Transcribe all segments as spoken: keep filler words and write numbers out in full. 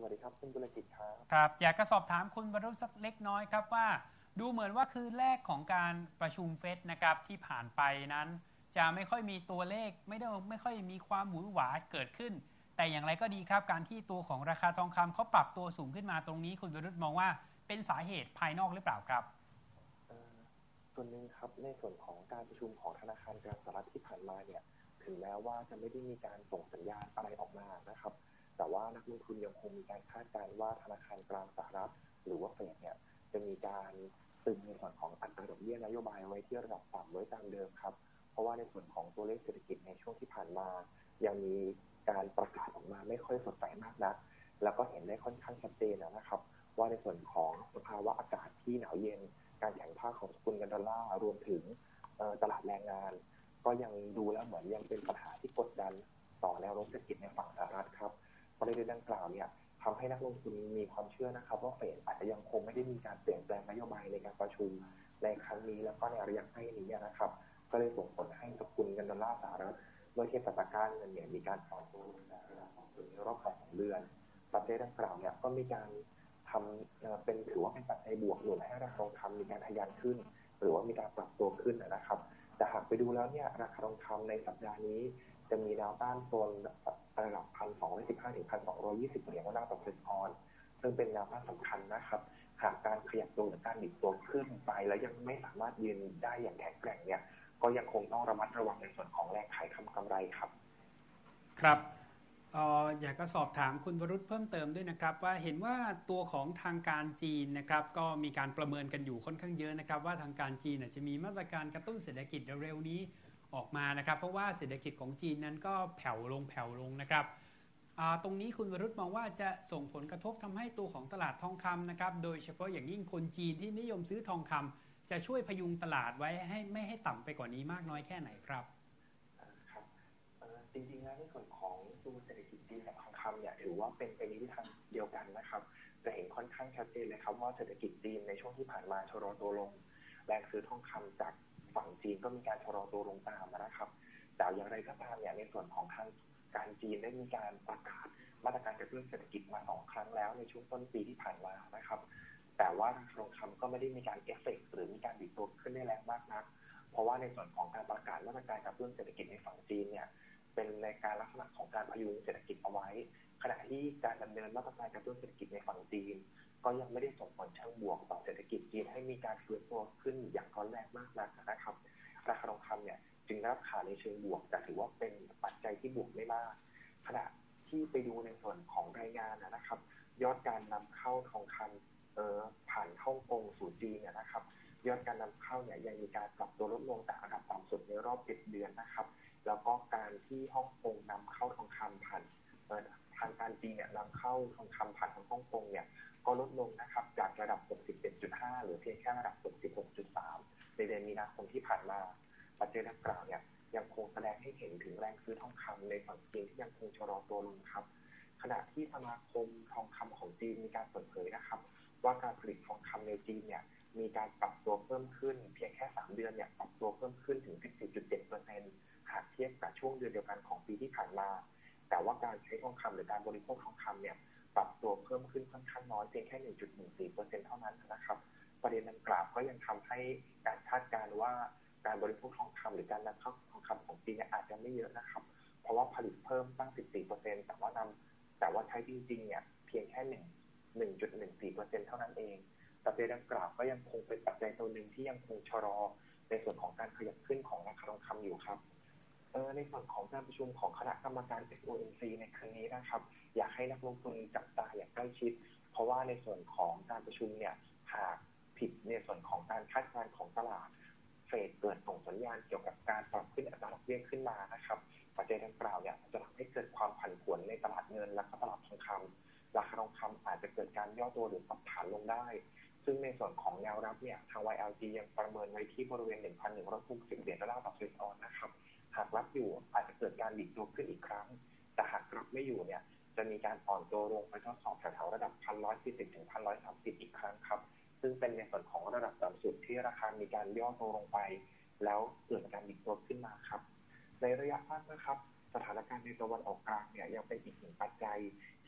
วัสดีครับคุณบุรกิจครับครับอยากจะสอบถามคุณวรุษสักเล็กน้อยครับว่าดูเหมือนว่าคือแรกของการประชุมเฟดนะครับที่ผ่านไปนั้นจะไม่ค่อยมีตัวเลขไม่ได้ไม่ค่อยมีความหวือหวาเกิดขึ้นแต่อย่างไรก็ดีครับการที่ตัวของราคาทองคำเขาปรับตัวสูงขึ้นมาตรงนี้คุณวรุษมองว่าเป็นสาเหตุภายนอกหรือเปล่าครับส่วนหนึ่งครับในส่วนของการประชุมของธนาคารกลางสหรัฐที่ผ่านมาเนี่ยถึงแม้ว่าจะไม่ได้มีการส่งสัญญาณอะไรออกมานะครับแต่ว่านักลงทุนยังคงมีการคาดการณ์ว่าธนาคารกลางสหรัฐหรือว่าเฟดเนี่ยจะมีการตึงในส่วนของอัตราดอกเบี้ยนโยบายไว้ที่ระดับต่ำไว้ตามเดิมครับเพราะว่าในส่วนของตัวเลขเศรษฐกิจในช่วงที่ผ่านมายังมีการประกาศออกมาไม่ค่อยสดใสมากนักแล้วก็เห็นได้ค่อนข้างชัดเจนนะครับว่าในส่วนของสภาวะอากาศที่หนาวเย็นการแข็งค่าของสกุลเงินดอลลาร์รวมถึงตลาดแรงงานก็ยังดูแล้วเหมือนยังเป็นปัญหาที่กดดันต่อแนวโน้มเศรษฐกิจในฝั่งสหรัฐครับประเด็นดังกล่าวเนี่ยทำให้นักลงทุนมีความเชื่อนะครับว่าเฟดอาจจะยังคงไม่ได้มีการเปลี่ยนแปลงนโยบายในการประชุมในครั้งนี้แล้วก็ในระยะใกล้นี้นะครับก็เลยส่งผลให้สกุลเงินดอลลาร์สหรัฐเมื่อเทียบกับตลาดเงินเนี่ยมีการอ่อนตัวลงในระดับของในรอบสองเดือนประเด็นดังกล่าวเนี่ยก็มีการทำเป็นถือว่าเป็นปัจจัยบวกหนุนให้ราคาทองคำมีการทะยานขึ้นหรือว่ามีการปรับตัวขึ้นนะครับแต่หากไปดูแล้วเนี่ยราคาทองคำในสัปดาห์นี้จะมีแนวต้านโซนระดับ หนึ่งพันสองร้อยสิบห้า ถึง หนึ่งพันสองร้อยยี่สิบ เหรียญดอลลาร์ต่อเฟรนช์ออนซ์ซึ่งเป็นแนวต้านสำคัญนะครับหากการขยับตัวหรือการดิดตัวขึ้นไปแล้วยังไม่สามารถยืนได้อย่างแข็งแกร่งเนี่ยก็ยังคงต้องระมัดระวังในส่วนของแรงขายทำกำไรครับครับเอ่ออยากจะสอบถามคุณวรุษเพิ่มเติมด้วยนะครับว่าเห็นว่าตัวของทางการจีนนะครับก็มีการประเมินกันอยู่ค่อนข้างเยอะนะครับว่าทางการจีนจะมีมาตรการกระตุ้นเศรษฐกิจเร็วๆนี้ออกมานะครับเพราะว่าเศรษฐกิจของจีนนั้นก็แผ่วลงแผ่วลงนะครับตรงนี้คุณวรุษมองว่าจะส่งผลกระทบทำให้ตัวของตลาดทองคำนะครับโดยเฉพาะอย่างยิ่งคนจีนที่นิยมซื้อทองคำจะช่วยพยุงตลาดไว้ให้ไม่ให้ต่ำไปกว่านี้มากน้อยแค่ไหนครับจริงๆแล้วในส่วนของตัวเศรษฐกิจจีนกับทองคำเนี่ยถือว่าเป็นไปในทิศทางเดียวกันนะครับจะเห็นค่อนข้างชัดเจนเลยครับว่าเศรษฐกิจจีนในช่วงที่ผ่านมาชะลอตัวลงแรงซื้อทองคำจากฝั่งจีนก็มีการชะลอตัวลงตามนะครับแต่อย่างไรก็ตามเนี่ยในส่วนของทางการจีนได้มีการประกาศมาตรการกระตุ้นเศรษฐกิจมาสองครั้งแล้วในช่วงต้นปีที่ผ่านมานะครับแต่ว่าทองคำก็ไม่ได้มีการเอฟเฟกต์หรือมีการดิดตัวขึ้นได้แรงมากนักเพราะว่าในส่วนของการประกาศมาตรการกระตุ้นเศรษฐกิจในฝั่งจีนเนี่ยเป็นในการลักษณะของการพยุงเศรษฐกิจเอาไว้ขณะที่การดำเนินมาตรการกระตุ้นเศรษฐกิจในฝั่งจีนก็ยังไม่ได้ส่งผลเชิงบวกต่อเศรษฐกิจจีนให้มีการฟื้นตัวขึ้นอย่างร้อนแรงมากนักนะครับราคาทองคำเนี่ยจึงรับขาในเชิงบวกแต่ถือว่าเป็นปัจจัยที่บวกไม่มากขณะที่ไปดูในส่วนของรายงานนะครับยอดการนำเข้าทองคำเอ่อผ่านฮ่องกงสู่จีนเนี่ยนะครับยอดการนำเข้าเนี่ยยังมีการปรับตัวลดลงจากระดับต่ำสุดในรอบเจ็ดเดือนนะครับแล้วก็การที่ฮ่องกงนำเข้าทองคำผ่านทางการจีนเนี่ยนำเข้าทองคำผ่านทางฮ่องกงเนี่ยก็ลดลงนะครับจากระดับ หกสิบเอ็ดจุดห้า หรือเพียงแค่ระดับ หกสิบหกจุดสาม ในเดือนมีนาคมที่ผ่านมาปัจจัยดังกล่าวเนี่ยยังคงแสดงให้เห็นถึงแรงซื้อทองคำในฝั่งจีนที่ยังคงชะลอตัวลงครับขณะที่สมาคมทองคำของจีนมีการเปิดเผยนะครับว่าการผลิตทองคำในจีนเนี่ยมีการปรับตัวเพิ่มขึ้นเพียงแค่สามเดือนเนี่ยปรับตัวเพิ่มขึ้นถึง สิบสี่จุดเจ็ดเปอร์เซ็นต์ หากเทียบกับช่วงเดือนเดียวกันของปีที่ผ่านมาแต่ว่าการใช้ทองคำหรือการบริโภคทองคำเนี่ยปรับตัวเพิ่มขึ้นค่อนข้างน้อยเพียงแค่ หนึ่งจุดหนึ่งสี่เปอร์เซ็นต์ เท่านั้นนะครับประเด็นดังกล่าวก็ยังทำให้การคาดการณ์ว่าการบริโภคทองคำหรือการนำเข้าทองคำของจีนเนี่ยอาจจะไม่เยอะนะครับเพราะว่าผลิตเพิ่มตั้ง สิบสี่เปอร์เซ็นต์ แต่ว่านำแต่ว่าใช้จริงๆเนี่ยเพียงแค่หนึ่ง หนึ่งจุดหนึ่งสี่เปอร์เซ็นต์ เท่านั้นเองประเด็นดังกล่าวก็ยังคงเป็นปัจจัยตัวหนึ่งที่ยังคงชะลอในส่วนของการขยับขึ้นของราคาทองคำอยู่ครับเออในส่วนของการประชุมของคณะกรรมการ เอฟ โอ เอ็ม ซี ในครั้งนี้นะครับอยากให้นักลงทุนจับตาอย่างใกล้ชิดเพราะว่าในส่วนของการประชุมเนี่ยหากผิดในส่วนของการคาดการณ์ของตลาดเฟดเกิดส่งสัญญาณเกี่ยวกับการปรับขึ้นอัตราดอกเบี้ยขึ้นมานะครับปัจจัยดังกล่าวเนี่ยจะทำให้เกิดความผันผวนในตลาดเงินและก็ตลาดทองคำราคาทองคำอาจจะเกิดการย่อตัวหรือปรับฐานลงได้ซึ่งในส่วนของแนวรับเนี่ยทาง วาย แอล จี ยังประเมินไว้ที่บริเวณ หนึ่งพันหนึ่งร้อยหกสิบ เหรียญดอลลาร์ต่อเฟรนช์ออนซ์นะครับหากรับอยู่อาจจะเกิดการดิดตัวขึ้นอีกครั้งแต่หากรับไม่อยู่เนี่ยจะมีการอ่อนตัวลงไปทดสอบแถวๆระดับ หนึ่งพันหนึ่งร้อยสี่สิบ ถึง หนึ่งพันหนึ่งร้อยสามสิบ อีกครั้งครับซึ่งเป็นในส่วนของระดับต่ำสุดที่ราคามีการย่อตัวลงไปแล้วเกิดการดิดตัวขึ้นมาครับในระยะสั้นนะครับสถานการณ์ในตะวันออกกลางเนี่ยยังเป็นอีกหนึ่งปัจจัยที่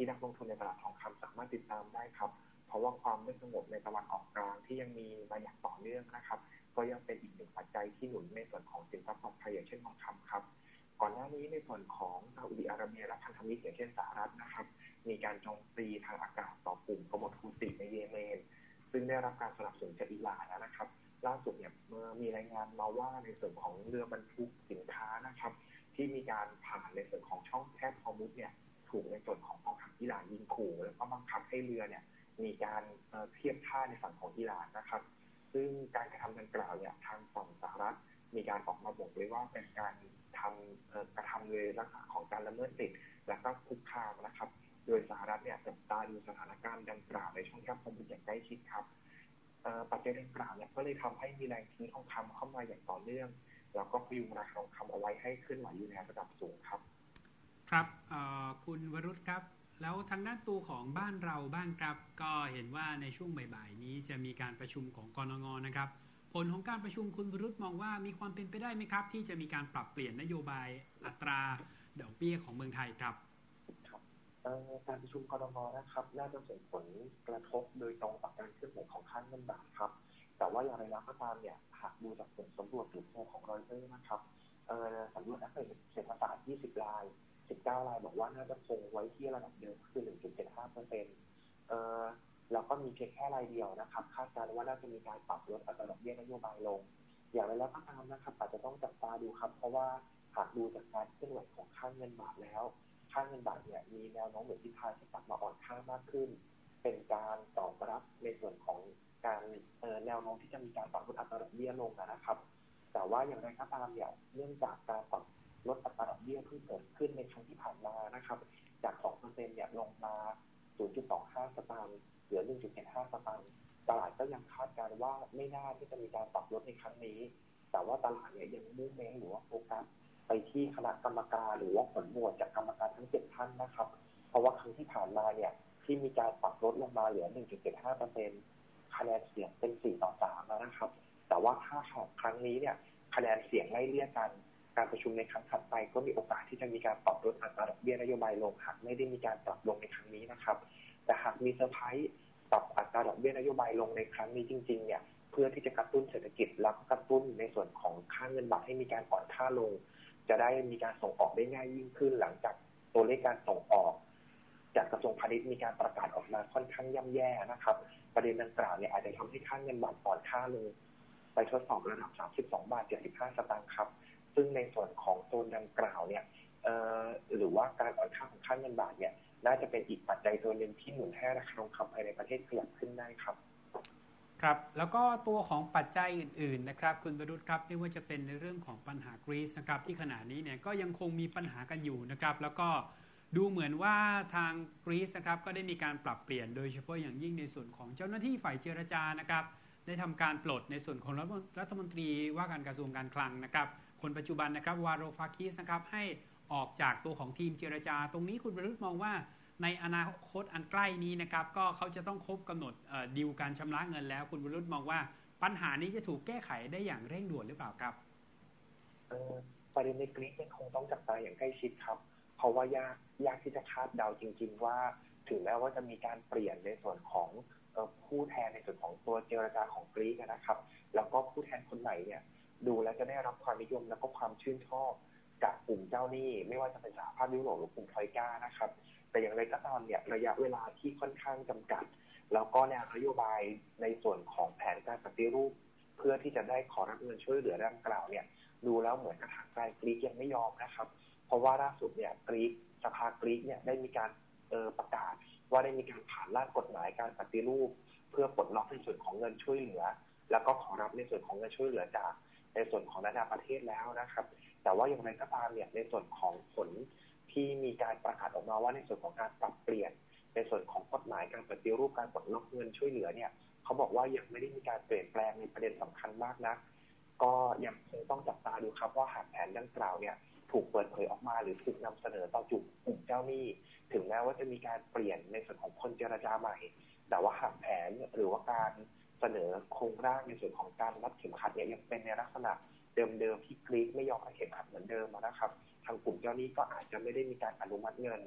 ที่นักลงทุนในตลาดทองคำสามารถติดตามได้ครับเพราะว่าความไม่สงบในตะวันออกกลางที่ยังมีมาอย่างต่อเนื่องนะครับก็ยังเป็นอีกหนึ่งปัจจัยที่หนุนในส่วนของสินทรัพย์ปลอดภัยอย่างเช่นทองคำครับก่อนหน้านี้ในส่วนของซาอุดิอาระเบียและพันธมิตรอย่างเช่นสหรัฐนะครับมีการโจมตีทางอากาศต่อกลุ่มกบฏฮูติในเยเมนซึ่งได้รับการสนับสนุนจากอิหร่านนะครับล่าสุดเนี่ยเมื่อมีรายงานมาว่าในส่วนของเรือบรรทุกสินค้านะครับที่มีการผ่านในส่วนของช่องแคบฮอร์มุซเนี่ยถูกในส่วนของกองทัพอิหร่านยิงขู่แล้วก็บังคับให้เรือเนี่ยมีการเทียบท่าในฝั่งของอิหร่านนะครับซึ่งการกระทำดังกล่าวเนี่ยทางฝั่งสหรัฐมีการออกมาบอกเลยว่าเป็นการทำกระทำเลยลักษณะของการละเมิดสิทธิและก็คุกคามนะครับโดยสหรัฐเนี่ยจับตาดูสถานการณ์ดังกล่าวในช่องแคบฮอร์มุซอย่างใกล้ชิดครับปัจจัยดังกล่าวเนี่ยก็เลยทำให้มีแรงซื้อทองคำเข้ามาอย่างต่อเนื่องแล้วก็พยุงราคาทองคำเอาไว้ให้ขึ้นไหวอยู่ในระดับสูงครับครับคุณวรุษครับแล้วทางด้านตัวของบ้านเราบ้างครับก็เห็นว่าในช่วงบ่ายๆนี้จะมีการประชุมของกนง.นะครับผลของการประชุมคุณวรุษมองว่ามีความเป็นไปได้ไหมครับที่จะมีการปรับเปลี่ยนนโยบายอัตราดอกเบี้ยของเมืองไทยครับการประชุมกนง.นะครับน่าจะส่งผลกระทบโดยตรงต่อการเคลื่อนไหวของค่าเงินบาทครับแต่ว่าอย่างไรแล้วก็ตามเนี่ยหากดูจากผลสำรวจหรือโพลของรอยเตอร์นะครับสำรวจนักเศรษฐศาสตร์ยี่สิบรายสิบเก้ารายบอกว่าน่าจะคงไว้ที่ระดับเดิมคือ หนึ่งจุดเจ็ดห้าเปอร์เซ็นต์ เอ่อแล้วก็มีเพียงแค่รายเดียวนะครับคาดการณ์ว่าน่าจะมีการปรับลดอัตราดอกเบี้ยนโยบายลงอย่างไรแล้วก็ตามนะครับอาจจะต้องจับตาดูครับเพราะว่าหากดูจากการเคลื่อนไหวของค่าเงินบาทแล้วค่าเงินบาทเนี่ยมีแนวโน้มเหมือนทิศทางที่กลับมาอ่อนค่ามากขึ้นเป็นการตอบรับในส่วนของการแนวโน้มที่จะมีการปรับลดอัตราดอกเบี้ยลงนะครับแต่ว่าอย่างไรก็ตามเนี่ยเนื่องจากการปรับลดอัตราดอกเบี้ยที่เกิดขึ้นในครั้งที่ผ่านมานะครับจาก สองเปอร์เซ็นต์ เนี่ยลงมา ศูนย์จุดสองห้า สตางค์เหลือ หนึ่งจุดเจ็ดห้า สตางค์ตลาดก็ยังคาดการณ์ว่าไม่น่าที่จะมีการปรับลดในครั้งนี้แต่ว่าตลาดเนี่ยยังมุ่งเน้นหรือว่าโฟกัสไปที่คณะกรรมการหรือว่าผลโหวตจากกรรมการทั้งเจ็ดท่านนะครับเพราะว่าครั้งที่ผ่านมาเนี่ยที่มีการปรับลดลงมาเหลือ หนึ่งจุดเจ็ดห้าเปอร์เซ็นต์ คะแนนเสียงเป็น สี่ต่อสาม แล้วนะครับแต่ว่าถ้าครั้งนี้เนี่ยคะแนนเสียงไล่เลี่ยกันการประชุมในครั้งถัดไปก็มีโอกาสที่จะมีการปรับลดอัตราดอกเบี้ยนโยบายลงหากไม่ได้มีการปรับลงในครั้งนี้นะครับแต่หากมีเซอร์ไพรส์ปรับอัตราดอกเบี้ยนโยบายลงในครั้งนี้จริงๆเนี่ยเพื่อที่จะกระตุ้นเศรษฐกิจแล้วก็กระตุ้นในส่วนของค่าเงินบาทให้มีการอ่อนค่าลงจะได้มีการส่งออกได้ง่ายยิ่งขึ้นหลังจากตัวเลขการส่งออกจากกระทรวงพาณิชย์มีการประกาศออกมาค่อนข้างย่ำแย่นะครับประเด็นดังกล่าวเนี่ยอาจจะทำให้ค่าเงินบาทอ่อนค่าลงไปทดสอบระดับสามสิบสองบาทเจ็ดสิบห้าสตางค์ครับซึ่งในส่วนของโซนดังกล่าวเนี่ยหรือว่าการอ่อนค่าของค่าเงินบาทเนี่ยน่าจะเป็นอีกปัจจัยตัวหนึ่งที่หนุนให้ราคาทองคำภายในประเทศขยับขึ้นได้ครับครับแล้วก็ตัวของปัจจัยอื่นๆนะครับคุณวรุษครับไม่ว่าจะเป็นในเรื่องของปัญหากรีซนะครับที่ขณะนี้เนี่ยก็ยังคงมีปัญหากันอยู่นะครับแล้วก็ดูเหมือนว่าทางกรีซนะครับก็ได้มีการปรับเปลี่ยนโดยเฉพาะอย่างยิ่งในส่วนของเจ้าหน้าที่ฝ่ายเจรจานะครับได้ทำการปลดในส่วนของรัฐมนตรีว่าการกระทรวงการคลังนะครับคนปัจจุบันนะครับวาโรฟาคิสนะครับให้ออกจากตัวของทีมเจรจาตรงนี้คุณวรุษมองว่าในอนาคตอันใกล้นี้นะครับก็เขาจะต้องครบกำหนดดีลการชำระเงินแล้วคุณวรุษมองว่าปัญหานี้จะถูกแก้ไขได้อย่างเร่งด่วนหรือเปล่าครับประเด็นในกรีซยังคงต้องจับตาอย่างใกล้ชิดครับเพราะว่ายากยากที่จะคาดเดาจริงๆว่าถึงแม้ว่าจะมีการเปลี่ยนในส่วนของผู้แทนในส่วนของตัวเจรจาของกรีซนะครับแล้วก็ผู้แทนคนใหม่เนี่ยดูแล้วจะได้รับความนิยมและก็ความชื่นชอบจากกลุ่มเจ้าหนี้ไม่ว่าจะเป็นสหภาพยุโรปหรือกลุ่มทอยก้านะครับแต่อย่างไรก็ตามเนี่ยระยะเวลาที่ค่อนข้างจำกัดแล้วก็แนวนโยบายในส่วนของแผนการปฏิรูปเพื่อที่จะได้ขอรับเงินช่วยเหลือดังกล่าวเนี่ยดูแล้วเหมือนกับทางการกรีซยังไม่ยอมนะครับเพราะว่าล่าสุดเนี่ยกรีซสภากรีซเนี่ยได้มีการเอ่อประกาศว่าได้มีการผ่านร่างกฎหมายการปฏิรูปเพื่อปลดล็อกในส่วนของเงินช่วยเหลือแล้วก็ขอรับในส่วนของเงินช่วยเหลือจากในส่วนของนานาประเทศแล้วนะครับแต่ว่าอย่างไรก็ตามเนี่ยในส่วนของผลที่มีการประกาศออกมาว่าในส่วนของการปรับเปลี่ยนในส่วนของกฎหมายการปฏิรูปการปลดล็อกเงินช่วยเหลือเนี่ยเขาบอกว่ายังไม่ได้มีการเปลี่ยนแปลงในประเด็นสำคัญมากนะก็ยังคงต้องจับตาดูครับว่าหากแผนดังกล่าวเนี่ยถูกเปิดเผยออกมาหรือถูกนำเสนอต่อกลุ่มเจ้าหนี้ถึงแม้ว่าจะมีการเปลี่ยนในส่วนของคนเจรจาใหม่แต่ว่าหากแผนหรือว่าการเสนอโครงร่างในส่วนของการรัดเข็มขัดเนี่ยยังเป็นในลักษณะเดิมๆที่กรีซไม่ยอมรัดเข็มขัดเหมือนเดิมนะครับทางกลุ่มเจ้าหนี้ก็อาจจะไม่ได้มีการอนุมัติเงิน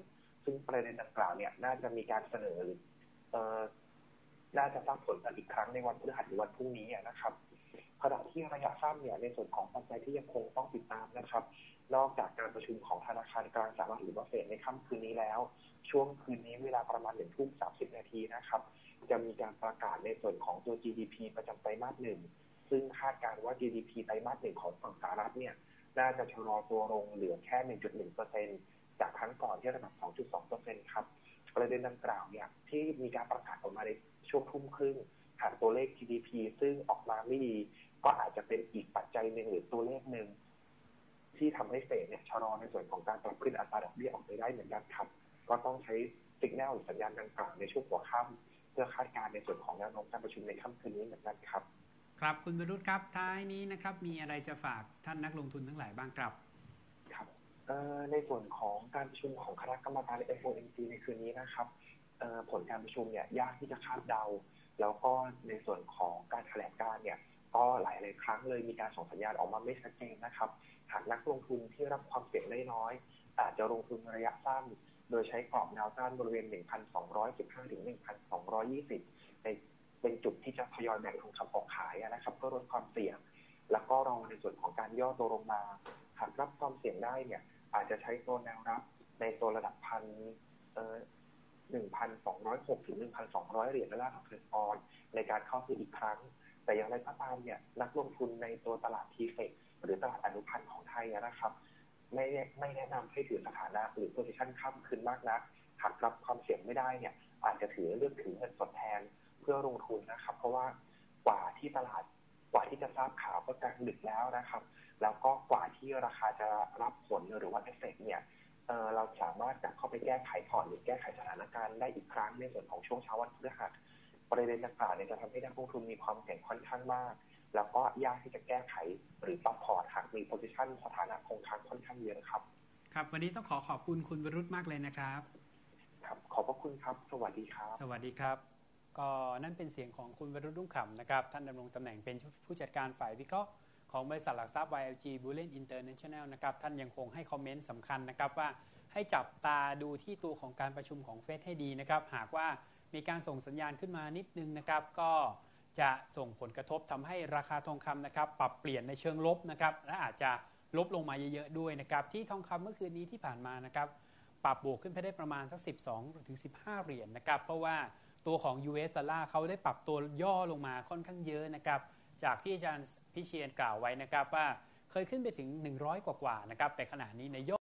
ซึ่งประเด็นดังกล่าวเนี่ยน่าจะมีการเสนอเอ่อน่าจะทราบผลกันอีกครั้งในวันพฤหัสหรือวันพรุ่งนี้นะครับขณะที่ระยะสั้นเนี่ยในส่วนของปัจจัยที่ยังคงต้องติดตามนะครับนอกจากการประชุมของธนาคารกลางสหรัฐหรือว่าเฟดในค่ำคืนนี้แล้วช่วงคืนนี้เวลาประมาณหนึ่งทุ่มสามสิบนาทีนะครับจะมีการประกาศในส่วนของตัว จี ดี พี ประจำไตรมาสหนึ่งซึ่งคาดการณ์ว่า จี ดี พี ไตรมาสหนึ่งของฝั่งสหรัฐเนี่ยน่าจะชะลอตัวลงเหลือแค่ หนึ่งจุดหนึ่งเปอร์เซ็นต์ จากครั้งก่อนที่ระดับ สองจุดสองเปอร์เซ็นต์ ครับประเด็นดังกล่าวเนี่ยที่มีการประกาศออกมาในช่วงทุ่มครึ่งหากตัวเลข จี ดี พี ซึ่งออกมาไม่ดีก็อาจจะเป็นอีกปัจจัยหนึ่งหรือตัวเลขหนึ่งที่ทำให้เฟดเนี่ยชะลอในส่วนของการปรับขึ้นอัตราดอกเบี้ยออกไปได้เหมือนกันครับก็ต้องใช้สัญญาณหรือสัญญาณดังกล่าวในช่วงหัวค่ำเพื่อคาดการณ์ในส่วนของแนวโน้มการประชุมในค่ำคืนนี้เหมือนกันครับครับคุณวรุษครับท้ายนี้นะครับมีอะไรจะฝากท่านนักลงทุนทั้งหลายบ้างครับครับในส่วนของการประชุมของคณะกรรมการ เอฟ โอ เอ็ม ซี ในคืนนี้นะครับผลการประชุมเนี่ยยากที่จะคาดเดาแล้วก็ในส่วนของการแถลงการเนี่ยก็หลายหลายครั้งเลยมีการส่งสัญญาณออกมาไม่ชัดเจนนะครับหากนักลงทุนที่รับความเสี่ยงได้น้อยอาจจะลงทุนระยะสั้นโดยใช้กรอบแนวต้านบริเวณ หนึ่งพันสองร้อยสิบห้า ถึง หนึ่งพันสองร้อยยี่สิบ ในเป็นจุดที่จะทยอยแบ่งทองคำออกขายนะครับเพื่อลดความเสี่ยงแล้วก็รอในส่วนของการย่อตัวลงมาหากรับความเสี่ยงได้เนี่ยอาจจะใช้ตัวแนวรับในตัวระดับพันเอ่อ หนึ่งพันสองร้อยหก ถึง หนึ่งพันสองร้อย เหรียญดอลลาร์ต่อเทรนออนในการเข้าซื้ออีกครั้งแต่อย่างไรก็ตามเนี่ยนักลงทุนในตัวตลาด ที เอฟ อี ซี หรือตลาดอนุพันธ์ของไทยนะครับไม่ไม่แนะนำให้ถือสถานะหรือ position ข้ามคืนมากนักหากรับความเสี่ยงไม่ได้เนี่ยอาจจะถือเลือกถือเงินสดแทนเพื่อลงทุนนะครับเพราะว่ากว่าที่ตลาดกว่าที่จะทราบข่าวก็กลางดึกแล้วนะครับแล้วก็กว่าที่ราคาจะรับผลหรือว่าเอฟเฟกต์เนี่ยเอ่อเราสามารถกลับเข้าไปแก้ไขพอร์ตหรือแก้ไขสถานการณ์ได้อีกครั้งในส่วนของช่วงเช้าวันพฤหัสประเด็นดังกล่าวเนี่ยจะทำให้นักลงทุนมีความเสี่ยงค่อนข้างมากแล้วก็ยากที่จะแก้ไขหรือปรับพอร์ตหากมี position สถานะคงค้างค่อนข้างเยอะครับครับวันนี้ต้องขอขอบคุณคุณวรุษมากเลยนะครับครับขอบพระคุณครับสวัสดีครับสวัสดีครับก็นั่นเป็นเสียงของคุณวรุษรุ่งขำนะครับท่านดำรงตำแหน่งเป็นผู้จัดการฝ่ายวิเคราะห์ของบริษัทหลักทรัพย์ วาย แอล จี Bullion International นะครับท่านยังคงให้คอมเมนต์สำคัญนะครับว่าให้จับตาดูที่ตัวของการประชุมของเฟดให้ดีนะครับหากว่ามีการส่งสัญญาณขึ้นมานิดนึงนะครับก็จะส่งผลกระทบทำให้ราคาทองคำนะครับปรับเปลี่ยนในเชิงลบนะครับและอาจจะลบลงมาเยอะๆด้วยนะครับที่ทองคำเมื่อคืนนี้ที่ผ่านมานะครับปรับบวกขึ้นไปได้ประมาณสักสิบสองถึงสิบห้าเหรียญ น, นะครับเพราะว่าตัวของ ยู เอส ดอลลาร์เขาได้ปรับตัวย่อลงมาค่อนข้างเยอะนะครับจากที่อาจารย์พิเชียนกล่าวไว้นะครับว่าเคยขึ้นไปถึงหนึ่งร้อยกว่าๆนะครับแต่ขณะนี้ในย่อ